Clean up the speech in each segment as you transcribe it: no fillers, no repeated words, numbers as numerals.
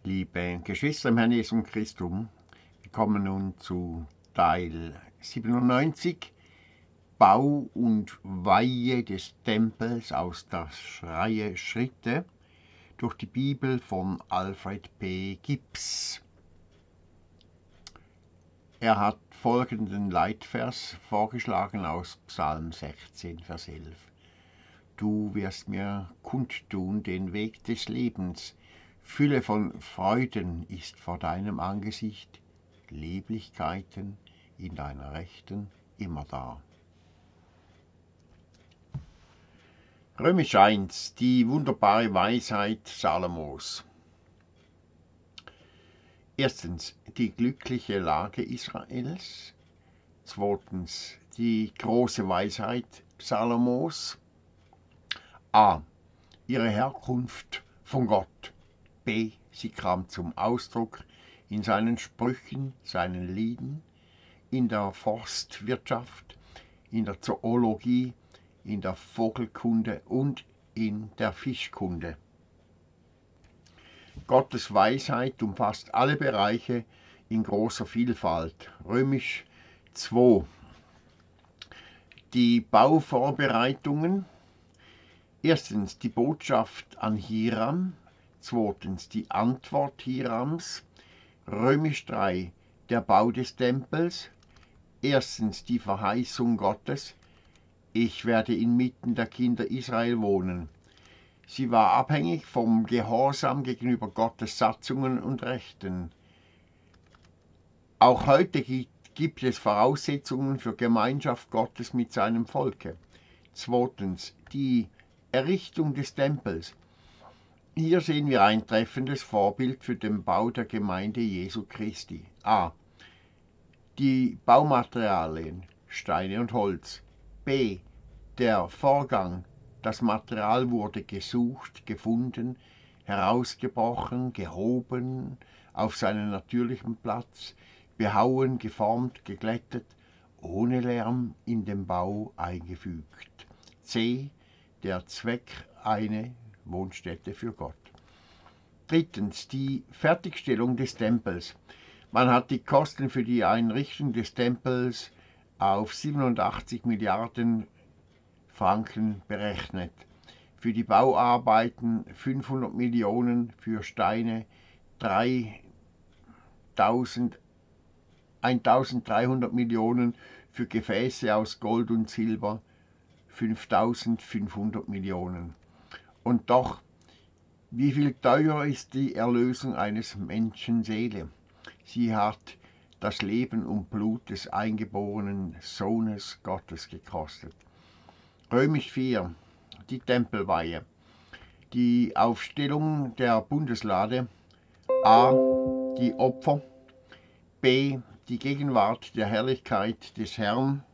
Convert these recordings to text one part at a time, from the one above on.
Liebe Geschwister im Herrn Jesum Christum, wir kommen nun zu Teil 97, Bau und Weihe des Tempels aus der Reihe Schritte durch die Bibel von Alfred P. Gibbs. Er hat folgenden Leitvers vorgeschlagen aus Psalm 16, Vers 11. Du wirst mir kundtun den Weg des Lebens, Fülle von Freuden ist vor deinem Angesicht, Lieblichkeiten in deiner Rechten immer da. Römisch 1, die wunderbare Weisheit Salomos. Erstens, die glückliche Lage Israels. Zweitens, die große Weisheit Salomos. A. Ihre Herkunft von Gott. B. Sie kam zum Ausdruck in seinen Sprüchen, seinen Lieden, in der Forstwirtschaft, in der Zoologie, in der Vogelkunde und in der Fischkunde. Gottes Weisheit umfasst alle Bereiche in großer Vielfalt. Römisch 2. Die Bauvorbereitungen. Erstens die Botschaft an Hiram. Zweitens die Antwort Hirams. Römisch 3. Der Bau des Tempels. Erstens die Verheißung Gottes. Ich werde inmitten der Kinder Israel wohnen. Sie war abhängig vom Gehorsam gegenüber Gottes Satzungen und Rechten. Auch heute gibt es Voraussetzungen für Gemeinschaft Gottes mit seinem Volke. Zweitens die Errichtung des Tempels. Hier sehen wir ein treffendes Vorbild für den Bau der Gemeinde Jesu Christi. A. Die Baumaterialien, Steine und Holz. B. Der Vorgang. Das Material wurde gesucht, gefunden, herausgebrochen, gehoben, auf seinen natürlichen Platz, behauen, geformt, geglättet, ohne Lärm in den Bau eingefügt. C. Der Zweck, eine Wohnstätte für Gott. Drittens, die Fertigstellung des Tempels. Man hat die Kosten für die Einrichtung des Tempels auf 87 Milliarden Franken berechnet. Für die Bauarbeiten 500 Millionen, für Steine 1300 Millionen, für Gefäße aus Gold und Silber 5500 Millionen. Und doch, wie viel teurer ist die Erlösung eines Menschen Seele? Sie hat das Leben und Blut des eingeborenen Sohnes Gottes gekostet. Römisch 4, die Tempelweihe. Die Aufstellung der Bundeslade. A. Die Opfer. B. Die Gegenwart der Herrlichkeit des Herrn.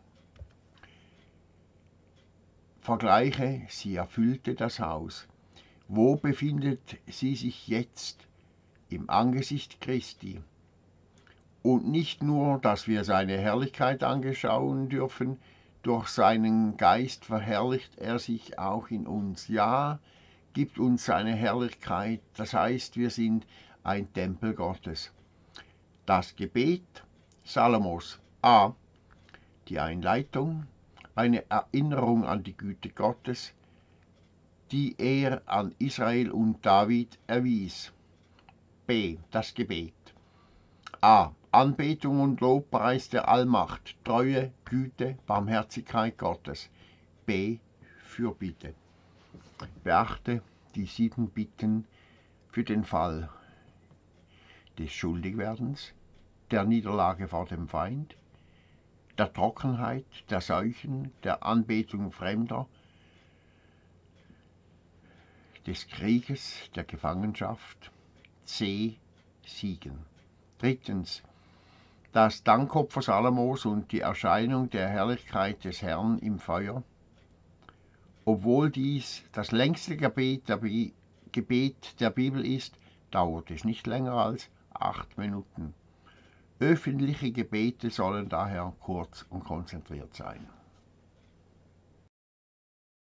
Vergleiche, sie erfüllte das Haus. Wo befindet sie sich jetzt? Im Angesicht Christi. Und nicht nur, dass wir seine Herrlichkeit anschauen dürfen, durch seinen Geist verherrlicht er sich auch in uns. Ja, gibt uns seine Herrlichkeit, das heißt, wir sind ein Tempel Gottes. Das Gebet Salomos. A. Die Einleitung. Eine Erinnerung an die Güte Gottes, die er an Israel und David erwies. B. Das Gebet. A. Anbetung und Lobpreis der Allmacht, Treue, Güte, Barmherzigkeit Gottes. B. Fürbitte. Beachte die 7 Bitten für den Fall des Schuldigwerdens, der Niederlage vor dem Feind, der Trockenheit, der Seuchen, der Anbetung Fremder, des Krieges, der Gefangenschaft. C. Siegen. Drittens, das Dankopfer Salomos und die Erscheinung der Herrlichkeit des Herrn im Feuer. Obwohl dies das längste Gebet der Bibel ist, dauert es nicht länger als 8 Minuten. Öffentliche Gebete sollen daher kurz und konzentriert sein.